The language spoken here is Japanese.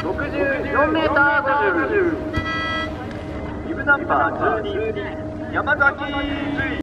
64メーター50。ビブナンバー12、山崎。